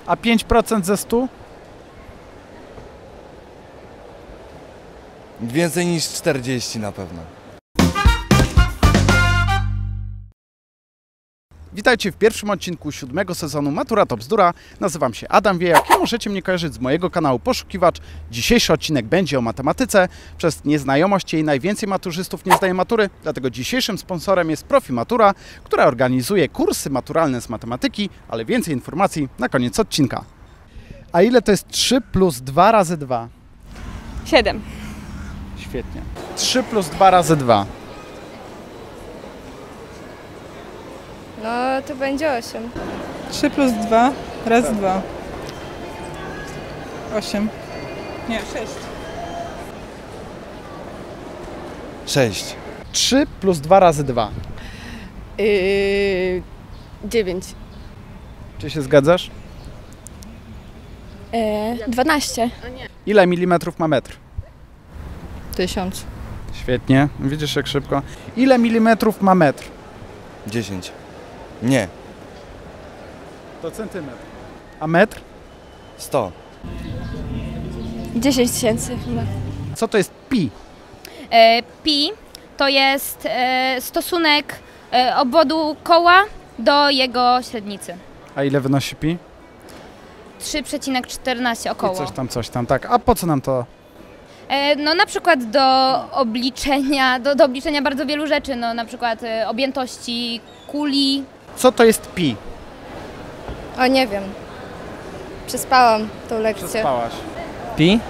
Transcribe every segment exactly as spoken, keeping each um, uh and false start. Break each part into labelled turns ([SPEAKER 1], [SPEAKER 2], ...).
[SPEAKER 1] A pięć procent ze stu?
[SPEAKER 2] Więcej niż czterdzieści na pewno.
[SPEAKER 1] Witajcie w pierwszym odcinku siódmego sezonu Matura to bzdura. Nazywam się Adam Wiejak i możecie mnie kojarzyć z mojego kanału Poszukiwacz. Dzisiejszy odcinek będzie o matematyce. Przez nieznajomość jej najwięcej maturzystów nie zdaje matury, dlatego dzisiejszym sponsorem jest Profimatura, która organizuje kursy maturalne z matematyki, ale więcej informacji na koniec odcinka. A ile to jest trzy plus dwa razy dwa?
[SPEAKER 3] siedem.
[SPEAKER 1] Świetnie. trzy plus dwa razy dwa.
[SPEAKER 3] No to będzie osiem.
[SPEAKER 4] trzy plus dwa razy dwa. osiem. Nie, sześć.
[SPEAKER 2] sześć.
[SPEAKER 1] trzy plus dwa razy dwa.
[SPEAKER 3] Yy, dziewięć.
[SPEAKER 1] Czy się zgadzasz?
[SPEAKER 3] Yy, dwanaście.
[SPEAKER 1] Ile milimetrów ma metr?
[SPEAKER 3] Tysiąc.
[SPEAKER 1] Świetnie. Widzisz jak szybko. Ile milimetrów ma metr?
[SPEAKER 2] dziesięć. Nie.
[SPEAKER 1] To centymetr. A metr?
[SPEAKER 2] sto.
[SPEAKER 3] dziesięć tysięcy chyba.
[SPEAKER 1] Co to jest pi?
[SPEAKER 5] E, Pi to jest e, stosunek e, obwodu koła do jego średnicy.
[SPEAKER 1] A ile wynosi pi?
[SPEAKER 5] trzy przecinek czternaście
[SPEAKER 1] I
[SPEAKER 5] około.
[SPEAKER 1] coś tam, coś tam, tak. A po co nam to?
[SPEAKER 5] E, no na przykład do obliczenia, do, do obliczenia bardzo wielu rzeczy, no na przykład e, objętości kuli.
[SPEAKER 1] Co to jest pi?
[SPEAKER 3] O nie wiem. Przespałam tą lekcję.
[SPEAKER 1] Przespałaś.
[SPEAKER 6] Pi?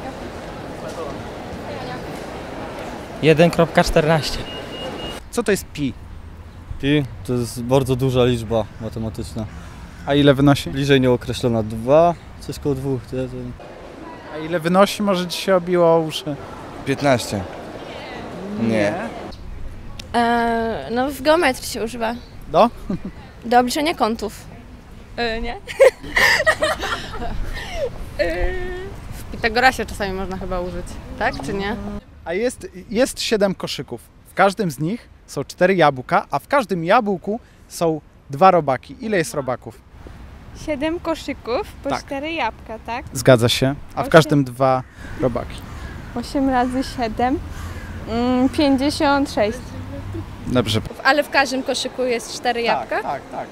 [SPEAKER 6] jeden przecinek czternaście.
[SPEAKER 1] Co to jest pi?
[SPEAKER 7] Pi to jest bardzo duża liczba matematyczna.
[SPEAKER 1] A ile wynosi?
[SPEAKER 7] Bliżej nieokreślona. dwa, coś koło dwóch. To, to...
[SPEAKER 1] A ile wynosi? Może ci się obiło o uszy?
[SPEAKER 2] piętnaście. Nie.
[SPEAKER 3] Eee, no w geometrii się używa.
[SPEAKER 1] Do?
[SPEAKER 3] Do obliczenia kątów. Yy, nie?
[SPEAKER 8] W Pitagorasie czasami można chyba użyć, tak czy nie?
[SPEAKER 1] A jest, jest siedem koszyków. W każdym z nich są cztery jabłka, a w każdym jabłku są dwa robaki. Ile jest robaków?
[SPEAKER 4] siedem koszyków po
[SPEAKER 1] Tak.
[SPEAKER 4] cztery jabłka, tak?
[SPEAKER 1] Zgadza się. A w
[SPEAKER 4] Osiem.
[SPEAKER 1] każdym dwa robaki.
[SPEAKER 4] osiem razy siedem. Mm, pięćdziesiąt sześć.
[SPEAKER 1] Dobrze.
[SPEAKER 3] Ale w każdym koszyku jest cztery jabłka?
[SPEAKER 1] Tak, tak, tak.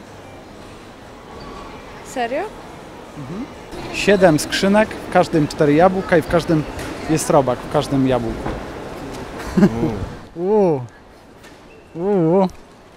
[SPEAKER 3] Serio?
[SPEAKER 1] Siedem skrzynek, w każdym cztery jabłka i w każdym jest robak, w każdym jabłku. Uuu. Uuu.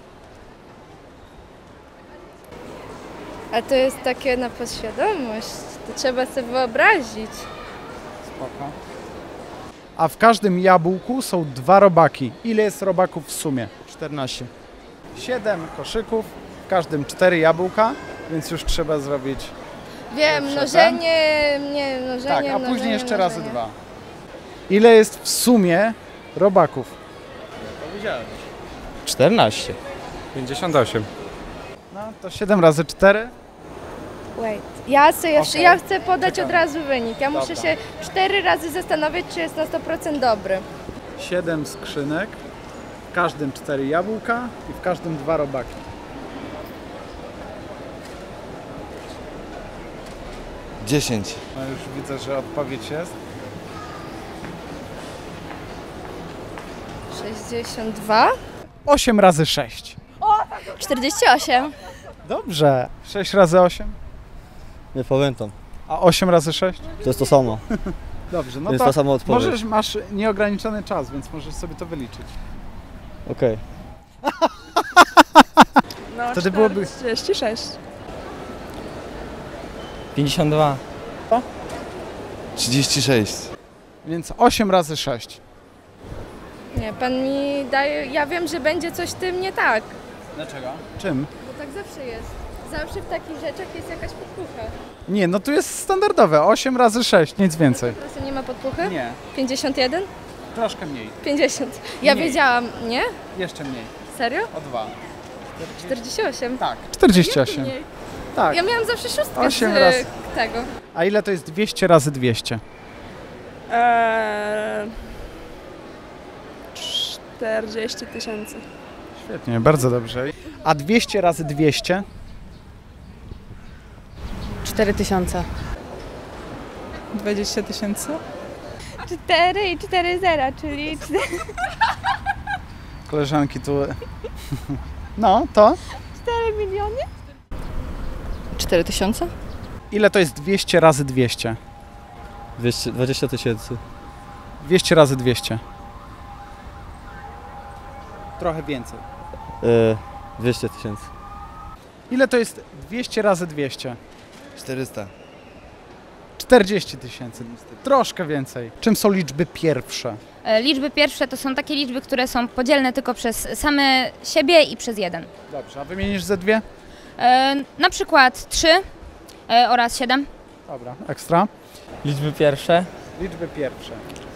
[SPEAKER 3] A to jest takie na podświadomość. To trzeba sobie wyobrazić.
[SPEAKER 1] Spoko. A w każdym jabłku są dwa robaki. Ile jest robaków w sumie?
[SPEAKER 7] czternaście.
[SPEAKER 1] Siedem koszyków, w każdym cztery jabłka, więc już trzeba zrobić...
[SPEAKER 3] Wiem,
[SPEAKER 1] Dobrze,
[SPEAKER 3] mnożenie, nie, mnożenie,
[SPEAKER 1] Tak, a
[SPEAKER 3] mnożenie,
[SPEAKER 1] później jeszcze
[SPEAKER 3] mnożenie.
[SPEAKER 1] razy dwa. Ile jest w sumie robaków?
[SPEAKER 6] czternaście.
[SPEAKER 7] pięćdziesiąt osiem.
[SPEAKER 1] No to siedem razy cztery.
[SPEAKER 3] Wait. Ja, chcę jeszcze,
[SPEAKER 1] Okej.
[SPEAKER 3] ja chcę podać
[SPEAKER 1] Czekamy.
[SPEAKER 3] od razu wynik. Ja muszę
[SPEAKER 1] Dobra.
[SPEAKER 3] się cztery razy zastanowić, czy jest na sto procent dobry.
[SPEAKER 1] siedem skrzynek, w każdym cztery jabłka i w każdym dwa robaki.
[SPEAKER 2] dziesięć.
[SPEAKER 1] No już widzę, że odpowiedź jest.
[SPEAKER 3] sześćdziesiąt dwa.
[SPEAKER 1] osiem razy sześć.
[SPEAKER 3] czterdzieści osiem.
[SPEAKER 1] Dobrze. sześć razy osiem.
[SPEAKER 7] Nie pamiętam.
[SPEAKER 1] A osiem razy sześć?
[SPEAKER 7] To jest to samo.
[SPEAKER 1] Dobrze, no
[SPEAKER 7] to jest
[SPEAKER 1] to
[SPEAKER 7] ta sama odpowiedź.
[SPEAKER 1] możesz, masz nieograniczony czas, więc możesz sobie to wyliczyć.
[SPEAKER 7] Okej.
[SPEAKER 4] No,
[SPEAKER 1] Wtedy byłoby-
[SPEAKER 4] czterdzieści sześć.
[SPEAKER 6] pięćdziesiąt dwa.
[SPEAKER 2] trzydzieści sześć.
[SPEAKER 1] Więc osiem razy sześć.
[SPEAKER 3] Nie, pan mi daje... Ja wiem, że będzie coś z tym nie tak.
[SPEAKER 1] Dlaczego? Czym?
[SPEAKER 3] Bo tak zawsze jest. Zawsze w takich rzeczach jest jakaś podpucha.
[SPEAKER 1] Nie, no tu jest standardowe. osiem razy sześć, nic więcej.
[SPEAKER 3] Po prostu nie ma podpuchy?
[SPEAKER 1] Nie,
[SPEAKER 3] pięćdziesiąt jeden?
[SPEAKER 1] troszkę mniej.
[SPEAKER 3] pięćdziesiąt. Ja
[SPEAKER 1] Mniej.
[SPEAKER 3] wiedziałam, nie?
[SPEAKER 1] Jeszcze mniej.
[SPEAKER 3] Serio?
[SPEAKER 1] O dwa.
[SPEAKER 3] czterdzieści osiem.
[SPEAKER 1] Tak. czterdzieści osiem.
[SPEAKER 3] Mniej.
[SPEAKER 1] Tak.
[SPEAKER 3] Ja miałam zawsze szóstkę
[SPEAKER 1] Osiem
[SPEAKER 3] z
[SPEAKER 1] razy.
[SPEAKER 3] tego.
[SPEAKER 1] A ile to jest dwieście razy dwieście?
[SPEAKER 4] Eee, czterdzieści tysięcy.
[SPEAKER 1] Świetnie, bardzo dobrze. A dwieście razy dwieście?
[SPEAKER 8] cztery tysiące.
[SPEAKER 9] dwadzieścia tysięcy?
[SPEAKER 4] cztery i cztery zera, czyli
[SPEAKER 1] Koleżanki tu... No, to?
[SPEAKER 4] cztery miliony?
[SPEAKER 8] cztery tysiące?
[SPEAKER 1] Ile to jest dwieście razy dwieście?
[SPEAKER 7] dwieście, dwadzieścia tysięcy.
[SPEAKER 1] dwieście razy dwieście. Trochę więcej.
[SPEAKER 7] E, dwieście tysięcy.
[SPEAKER 1] Ile to jest dwieście razy dwieście?
[SPEAKER 2] czterysta.
[SPEAKER 1] czterdzieści tysięcy. Troszkę więcej. Czym są liczby pierwsze?
[SPEAKER 5] E, Liczby pierwsze to są takie liczby, które są podzielne tylko przez same siebie i przez jeden.
[SPEAKER 1] Dobrze, a wymienisz ze dwie?
[SPEAKER 5] E, Na przykład trzy e, oraz siedem.
[SPEAKER 1] Dobra, ekstra.
[SPEAKER 6] Liczby pierwsze.
[SPEAKER 1] Liczby pierwsze.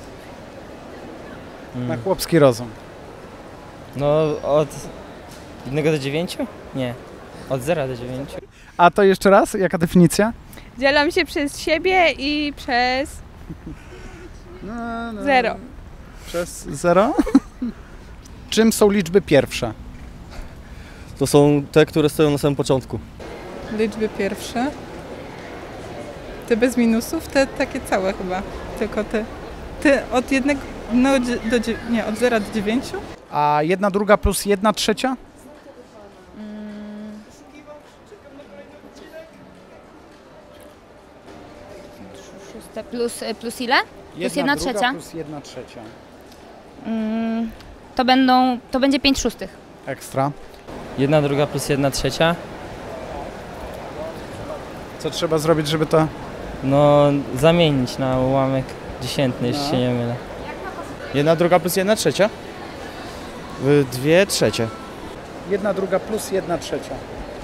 [SPEAKER 1] Na
[SPEAKER 6] Mm.
[SPEAKER 1] chłopski rozum.
[SPEAKER 6] No od jednego do dziewięciu? Nie. Od zera do dziewięciu.
[SPEAKER 1] A to jeszcze raz, jaka definicja?
[SPEAKER 4] Dzielą się przez siebie i przez
[SPEAKER 1] No, no.
[SPEAKER 4] zero.
[SPEAKER 1] Przez zero? Czym są liczby pierwsze?
[SPEAKER 7] To są te, które stoją na samym początku.
[SPEAKER 9] Liczby pierwsze. Te bez minusów, te takie całe chyba. Tylko te, te od jednego no, do, dzie- nie, od zera do dziewięciu.
[SPEAKER 1] A jedna druga plus jedna trzecia?
[SPEAKER 5] Szóste plus, plus ile? Plus jedna
[SPEAKER 1] druga
[SPEAKER 5] trzecia.
[SPEAKER 1] plus jedna trzecia.
[SPEAKER 5] Mm, To będą, to będzie pięć szóstych.
[SPEAKER 1] Ekstra.
[SPEAKER 6] Jedna druga plus jedna trzecia.
[SPEAKER 1] Co trzeba zrobić, żeby to...
[SPEAKER 6] No zamienić na ułamek dziesiętny, jeśli
[SPEAKER 1] No.
[SPEAKER 6] się nie mylę.
[SPEAKER 2] Jedna druga plus jedna trzecia? Y, Dwie trzecie.
[SPEAKER 1] Jedna druga plus jedna trzecia.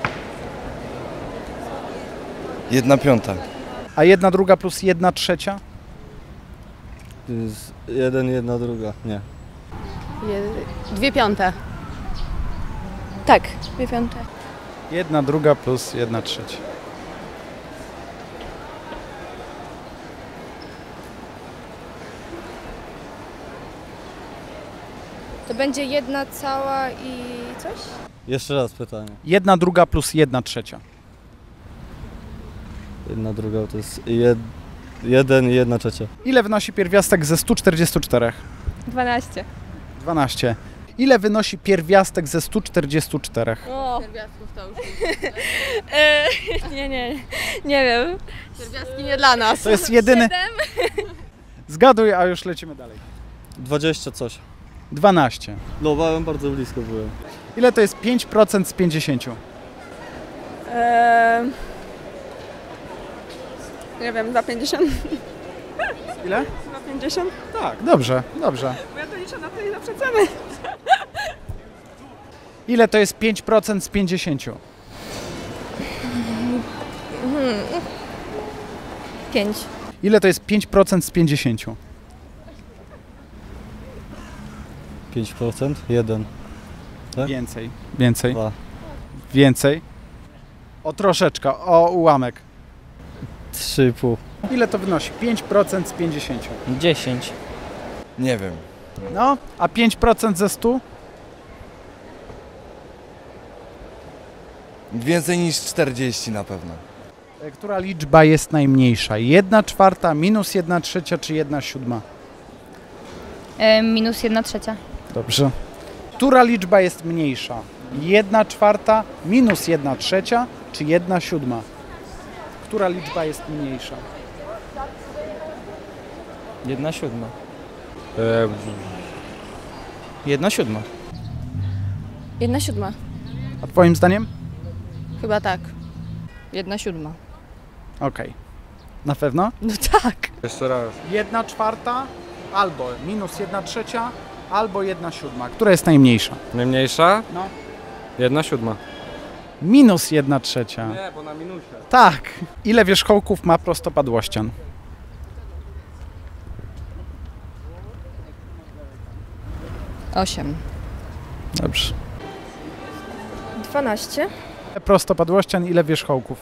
[SPEAKER 2] Jedna piąta.
[SPEAKER 1] A jedna druga plus jedna trzecia?
[SPEAKER 7] To jest jeden, jedna, druga. Nie.
[SPEAKER 8] Je- Dwie piąte.
[SPEAKER 3] Tak, dwie piąte.
[SPEAKER 1] Jedna druga plus jedna trzecia.
[SPEAKER 3] To będzie jedna cała i coś?
[SPEAKER 7] Jeszcze raz pytanie.
[SPEAKER 1] Jedna druga plus jedna trzecia.
[SPEAKER 7] Jedna, druga to jest jed, jeden i jedna trzecia.
[SPEAKER 1] Ile wynosi pierwiastek ze stu czterdziestu czterech?
[SPEAKER 4] dwanaście.
[SPEAKER 1] dwanaście. Ile wynosi pierwiastek ze stu czterdziestu czterech?
[SPEAKER 3] O,
[SPEAKER 8] Pierwiastków to już.
[SPEAKER 3] e, nie, nie, nie wiem.
[SPEAKER 8] Pierwiastki nie dla nas.
[SPEAKER 1] To jest jedyny... Zgaduj, a już lecimy dalej.
[SPEAKER 7] dwadzieścia coś.
[SPEAKER 1] dwanaście.
[SPEAKER 7] No, byłem bardzo blisko byłem.
[SPEAKER 1] Ile to jest pięć procent z pięćdziesięciu?
[SPEAKER 4] Eee, nie wiem, za pięćdziesiąt.
[SPEAKER 1] Ile?
[SPEAKER 4] Za pięćdziesiąt?
[SPEAKER 1] Tak, dobrze, dobrze.
[SPEAKER 4] Bo ja to liczę na to i na przecenę.
[SPEAKER 1] Ile to jest pięć procent z pięćdziesięciu?
[SPEAKER 3] Pięć.
[SPEAKER 1] Ile to jest pięć procent z pięćdziesięciu?
[SPEAKER 7] pięć procent? jeden. Tak?
[SPEAKER 1] Więcej. Więcej.
[SPEAKER 7] dwa.
[SPEAKER 1] Więcej. O troszeczkę, o ułamek.
[SPEAKER 7] trzy i pół.
[SPEAKER 1] Ile to wynosi? pięć procent z pięćdziesięciu.
[SPEAKER 6] dziesięć.
[SPEAKER 2] Nie wiem.
[SPEAKER 1] No, a pięć procent ze stu?
[SPEAKER 2] Więcej niż czterdzieści na pewno.
[SPEAKER 1] E, Która liczba jest najmniejsza? Jedna czwarta, minus jedna trzecia czy jedna siódma?
[SPEAKER 5] E, Minus jedna trzecia.
[SPEAKER 1] Dobrze. Która liczba jest mniejsza? Jedna czwarta, minus jedna trzecia czy jedna siódma? Która liczba jest mniejsza?
[SPEAKER 6] Jedna siódma.
[SPEAKER 2] Jedna siódma.
[SPEAKER 8] Jedna siódma.
[SPEAKER 1] A twoim zdaniem?
[SPEAKER 8] Chyba tak. Jedna siódma.
[SPEAKER 1] Okej. Na pewno?
[SPEAKER 8] No tak.
[SPEAKER 2] Jeszcze raz.
[SPEAKER 1] Jedna czwarta albo minus jedna trzecia albo jedna siódma. Która jest najmniejsza?
[SPEAKER 10] Najmniejsza?
[SPEAKER 1] No.
[SPEAKER 10] Jedna siódma.
[SPEAKER 1] Minus jedna trzecia.
[SPEAKER 10] Nie, bo na minusie.
[SPEAKER 1] Tak. Ile wierzchołków ma prostopadłościan?
[SPEAKER 8] Osiem.
[SPEAKER 1] Dobrze.
[SPEAKER 3] Dwanaście.
[SPEAKER 1] Prostopadłościan, ile wierzchołków?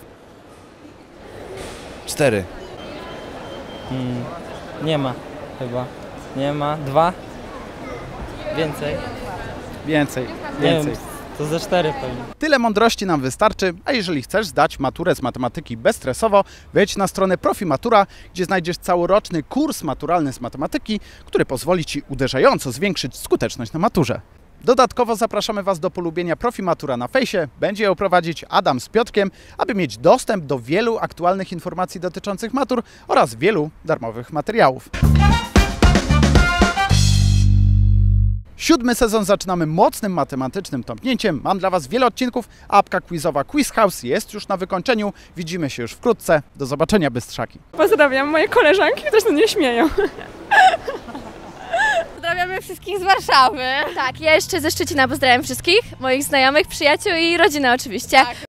[SPEAKER 2] Cztery.
[SPEAKER 6] Mm, nie ma chyba. Nie ma. Dwa? Więcej?
[SPEAKER 1] Więcej.
[SPEAKER 6] Nie
[SPEAKER 1] Więcej.
[SPEAKER 6] wiem, To ze cztery pewnie.
[SPEAKER 1] Tyle mądrości nam wystarczy, a jeżeli chcesz zdać maturę z matematyki bezstresowo, wejdź na stronę Profimatura, gdzie znajdziesz całoroczny kurs maturalny z matematyki, który pozwoli Ci uderzająco zwiększyć skuteczność na maturze. Dodatkowo zapraszamy Was do polubienia Profimatura na fejsie. Będzie ją prowadzić Adam z Piotrkiem, aby mieć dostęp do wielu aktualnych informacji dotyczących matur oraz wielu darmowych materiałów. Siódmy sezon zaczynamy mocnym matematycznym tąpnięciem. Mam dla Was wiele odcinków, a apka quizowa Quiz House jest już na wykończeniu. Widzimy się już wkrótce. Do zobaczenia, Bystrzaki.
[SPEAKER 4] Pozdrawiam moje koleżanki, które się nie śmieją.
[SPEAKER 8] Pozdrawiamy wszystkich z Warszawy.
[SPEAKER 3] Tak, ja jeszcze ze Szczecina pozdrawiam wszystkich, moich znajomych, przyjaciół i rodzinę oczywiście.